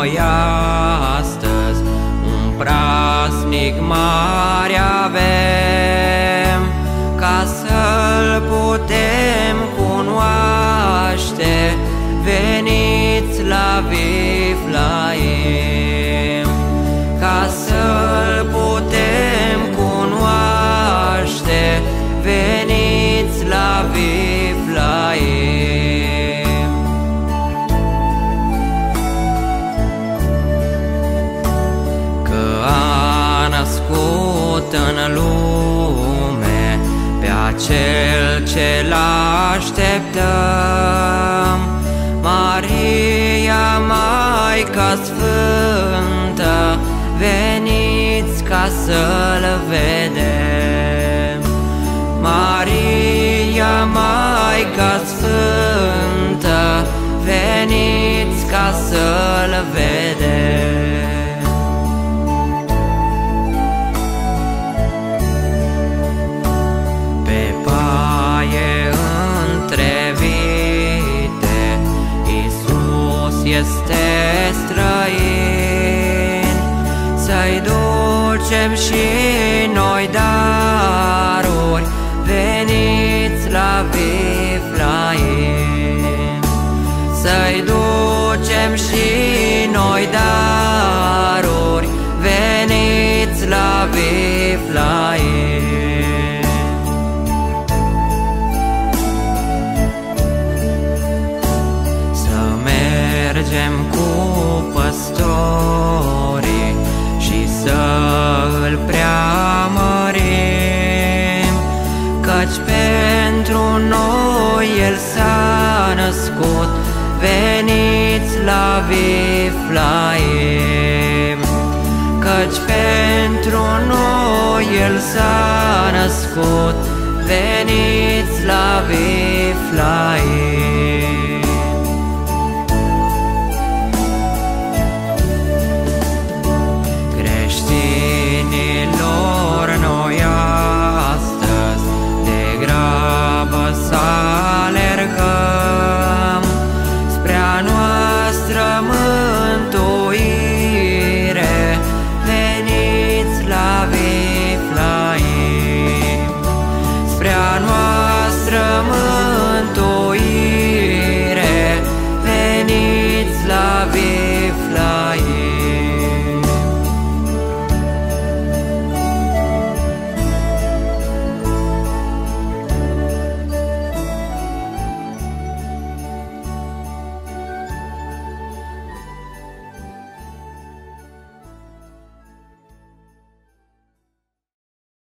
noi astăzi un praznic mare avem, ca să-L putem cunoaște. Veniți la Viflaim, ca să-L putem cunoaște. Veniți la Viflaim. Că a născut în lume pe acel ce l-așteptăm, Maria, Maica Sfântă, veniți ca să-L vedem. Maria, Maica Sfântă, veniți ca să-L vedem. Pe paie întrevite, Iisus este străin. Să-i ducem și noi daruri, veniți la Viflaim. Să-i ducem și noi daruri, veniți la Viflaim. Să mergem cu păstorii și să Îl preamărim, căci pentru noi El s-a născut. Veniți la Viflaim, căci pentru noi El s-a născut. Veniți la Viflaim.